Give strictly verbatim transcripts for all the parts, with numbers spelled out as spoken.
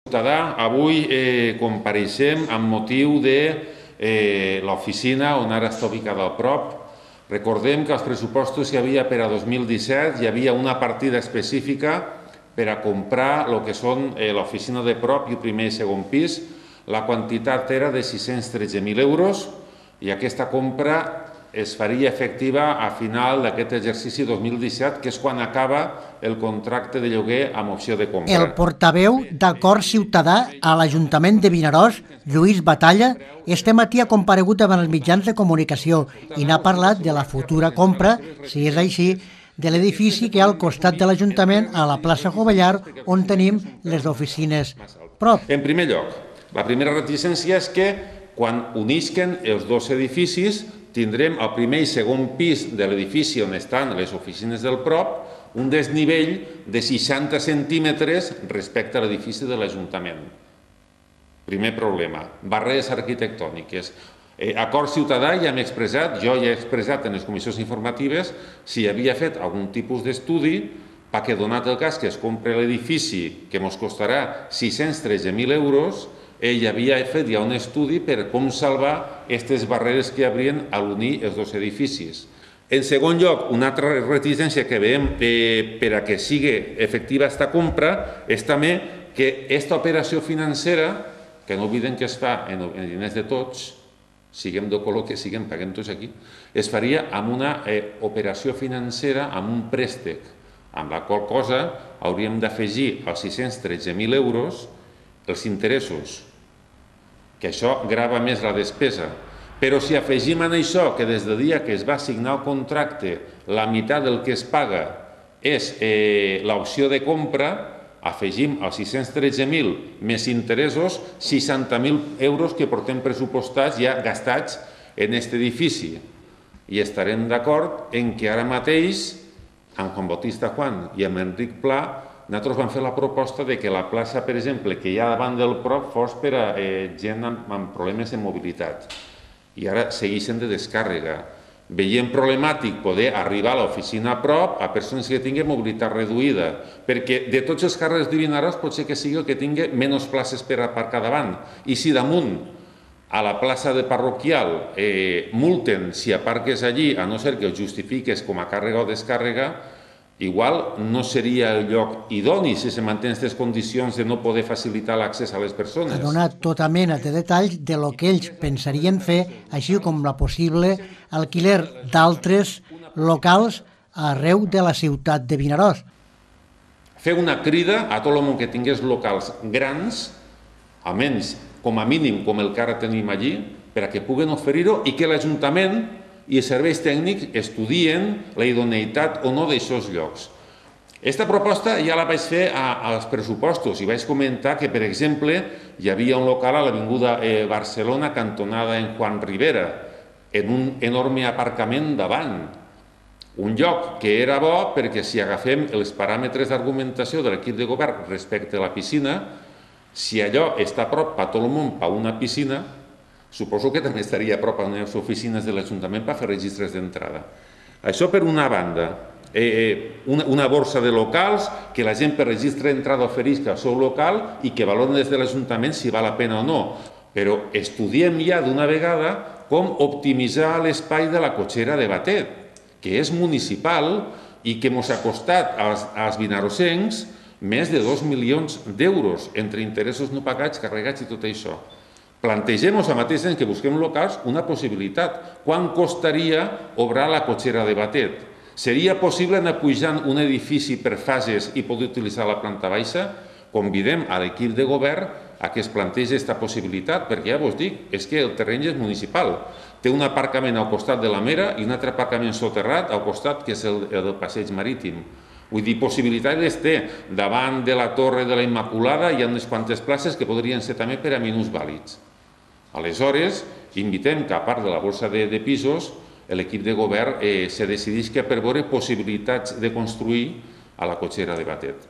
Ciutadà, avui eh, compareixem amb motiu de eh, l'oficina on ara està ubicada el prop. Recordem que als pressupostos que hi havia per a dos mil disset hi havia una partida específica per a comprar el que són eh, l'oficina de prop i el primer i segon pis. La quantitat era de sis-cents tretze mil euros i aquesta compra es faria efectiva a final d'aquest exercici dos mil disset, que és quan acaba el contracte de lloguer amb opció de compra. El portaveu d'Acord Ciutadà a l'Ajuntament de Vinaròs, Lluís Batalla, este matí ha comparegut davant els mitjans de comunicació i n'ha parlat de la futura compra, si és així, de l'edifici que hi ha al costat de l'Ajuntament a la plaça Jovellar, on tenim les oficines prop. En primer lloc, la primera reticència és que quan unisquen els dos edificis tindrem al primer i segon pis de l'edifici on estan les oficines del prop un desnivell de seixanta centímetres respecte a l'edifici de l'Ajuntament. Primer problema, barreres arquitectòniques. Eh, Acord Ciutadà ja hem expressat, jo ja he expressat en les comissions informatives si havia fet algun tipus d'estudi perquè, donat el cas que es compra l'edifici que ens costarà sis-cents tretze mil euros, ell havia fet ja un estudi per com salvar aquestes barreres que hi haurien a l'unir els dos edificis. En segon lloc, una altra reticència que veiem eh, per a que sigui efectiva aquesta compra és també que aquesta operació financera, que no oblidem que es fa en, en diners de tots, siguem de color que siguem, paguem tots aquí, es faria amb una eh, operació financera, amb un préstec, amb la qual cosa hauríem d'afegir als sis-cents tretze mil euros els interessos, que això grava més la despesa. Però si afegim en això que des del dia que es va signar el contracte la meitat del que es paga és eh, l'opció de compra, afegim els sis-cents tretze mil més interessos, seixanta mil euros que portem pressupostats ja gastats en aquest edifici. I estarem d'acord en que ara mateix, amb Juan Bautista Juan i amb Enric Pla, nosaltres vam fer la proposta de que la plaça, per exemple, que hi ha davant del prop fos per a eh, gent amb, amb problemes de mobilitat. I ara segueixen de descàrrega. Veiem problemàtic poder arribar a l'oficina a prop a persones que tinguin mobilitat reduïda, perquè de tots els carrers de Vinaròs pot ser que sigui el que tingui menys places per aparcar davant. I si damunt a la plaça de parroquial eh, multen si aparques allí, a no ser que ho justifiques com a càrrega o descàrrega, igual no seria el lloc idoni si se mantenen aquestes condicions de no poder facilitar l'accés a les persones. Ha donat tota mena de detalls de lo que ells pensarien fer, així com la possible alquiler d'altres locals arreu de la ciutat de Vinaròs. Fer una crida a tot el món que tingués locals grans, almenys com a mínim com el que ara tenim allí, per a que puguen oferir-ho i que l'Ajuntament i els serveis tècnics estudien la idoneïtat o no d'aixòs llocs. Aquesta proposta ja la vaig fer als pressupostos i vaig comentar que, per exemple, hi havia un local a l'avinguda Barcelona, cantonada en Juan Rivera, en un enorme aparcament davant. Un lloc que era bo perquè si agafem els paràmetres d'argumentació de l'equip de govern respecte a la piscina, si allò està a prop per tot el món per una piscina, suposo que també estaria a prop a les oficines de l'Ajuntament per fer registres d'entrada. Això per una banda, eh, una, una borsa de locals que la gent per registre d'entrada oferisca al seu local i que valoren des de l'Ajuntament si val la pena o no. Però estudiem ja d'una vegada com optimitzar l'espai de la cotxera de Batet, que és municipal i que ens ha costat als, als vinarossencs més de dos milions d'euros entre interessos no pagats, carregats i tot això. Plantegem-nos al mateix temps que busquem locals una possibilitat. Quant costaria obrar la cotxera de Batet? Seria possible anar pujant un edifici per fases i poder utilitzar la planta baixa? Convidem a l'equip de govern a que es plantegi aquesta possibilitat, perquè ja vos dic, és que el terreny és municipal. Té un aparcament al costat de la Mera i un altre aparcament soterrat al costat, que és el del passeig marítim. Vull dir, possibilitats té. Davant de la Torre de la Immaculada hi ha unes quantes places que podrien ser també per a minusvàlids. Aleshores, invitem que, a part de la borsa de, de pisos, l'equip de govern eh, se decidís que per veure possibilitats de construir a la cotxera de Batet.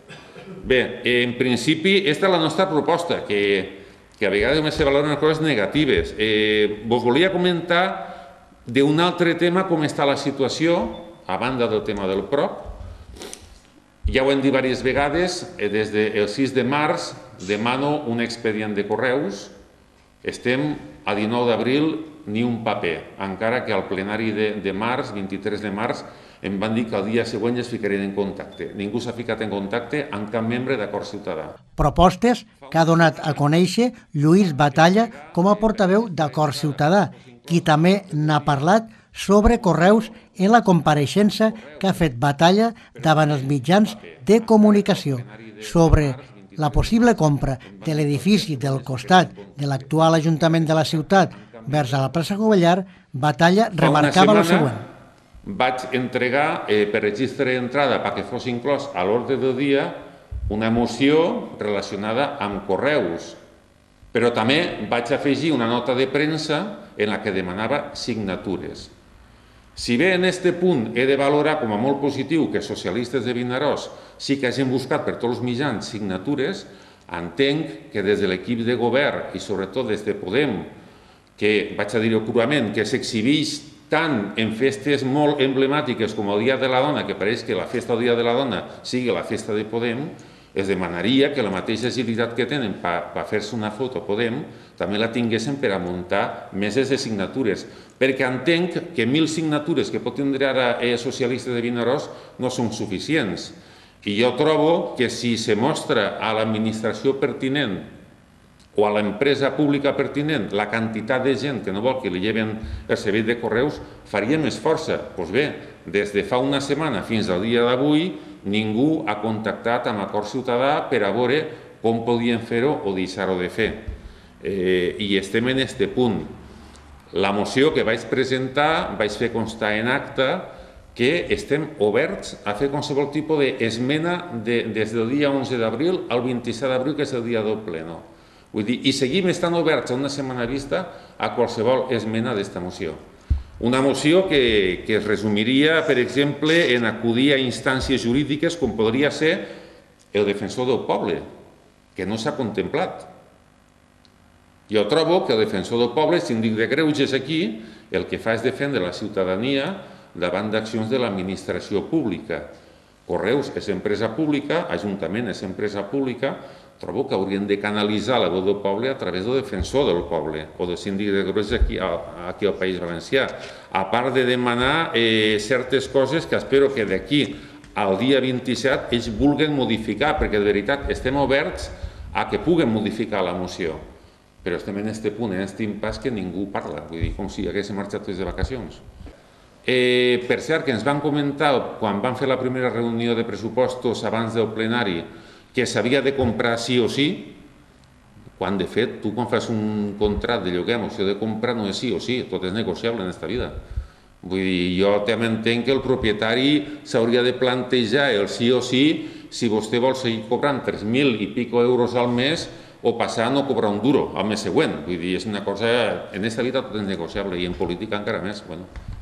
Bé, en principi, aquesta és la nostra proposta, que, que a vegades només se valoren les coses negatives. Eh, vos volia comentar d'un altre tema, com està la situació, a banda del tema del prop. Ja ho hem dit diverses vegades, des del sis de març demano un expedient de correus, estem a dinou d'abril, ni un paper, encara que al plenari de, de març, vint-i-tres de març, em van dir que el dia següent es ficarien en contacte. Ningú s'ha ficat en contacte amb cap membre d'Acord Ciutadà. Propostes que ha donat a conèixer Lluís Batalla com a portaveu d'Acord Ciutadà, qui també n'ha parlat sobre correus en la compareixença que ha fet Batalla davant els mitjans de comunicació sobre la possible compra de l'edifici del costat de l'actual Ajuntament de la ciutat vers a la plaça Covellar. Batalla remarcava el següent. Vaig entregar eh, per registre d'entrada perquè fos inclòs a l'ordre del dia una moció relacionada amb correus, però també vaig afegir una nota de premsa en la que demanava signatures. Si bé en aquest punt he de valorar com a molt positiu que socialistes de Vinaròs sí que hagin buscat per tots els mitjans signatures, entenc que des de l'equip de govern i sobretot des de Podem, que vaig a dir-ho crudament, que s'exhibeix tant en festes molt emblemàtiques com el Dia de la Dona, que pareix que la festa del Dia de la Dona sigui la festa de Podem, es demanaria que la mateixa agilitat que tenen per fer-se una foto Podem també la tinguessin per a muntar meses de signatures, perquè entenc que mil signatures que pot tindre ara els socialistes de Vinaròs no són suficients. I jo trobo que si se mostra a l'administració pertinent o a l'empresa pública pertinent la quantitat de gent que no vol que li lleven el servei de correus, faria més força. Doncs bé, des de fa una setmana fins al dia d'avui, ningú ha contactat amb Acord Ciutadà per a veure com podien fer-ho o deixar-ho de fer. Eh, I estem en aquest punt. La moció que vaig presentar vaig fer constar en acta que estem oberts a fer qualsevol tipus d'esmena de, des del dia onze d'abril al vint-i-set d'abril, que és el dia del pleno. Vull dir, i seguim estant oberts a una setmana vista a qualsevol esmena d'esta moció. Una moció que, que es resumiria, per exemple, en acudir a instàncies jurídiques com podria ser el defensor del poble, que no s'ha contemplat. Jo trobo que el defensor del poble, síndic de greuges aquí, el que fa és defendre la ciutadania davant d'accions de l'administració pública. Correus és empresa pública, Ajuntament és empresa pública, trobo que haurien de canalitzar la veu del poble a través del defensor del poble o del síndic de greuges aquí, aquí al País Valencià, a part de demanar eh, certes coses que espero que d'aquí al dia vint-i-set ells vulguin modificar, perquè de veritat estem oberts a que puguen modificar la moció, però estem en aquest punt, en aquest impàs que ningú parla, vull dir, com si haguéssim marxat des de vacacions. Eh, per cert, que ens van comentar, quan van fer la primera reunió de pressupostos abans del plenari, que s'havia de comprar sí o sí, quan de fet tu quan fas un contracte de lloguer amb opció de comprar no és sí o sí, tot és negociable en aquesta vida. Vull dir, jo també entenc que el propietari s'hauria de plantejar el sí o sí si vostè vol seguir cobrant tres mil i pico euros al mes o passar a no cobrar un duro al mes següent. Vull dir, és una cosa, en aquesta vida tot és negociable i en política encara més. Bueno.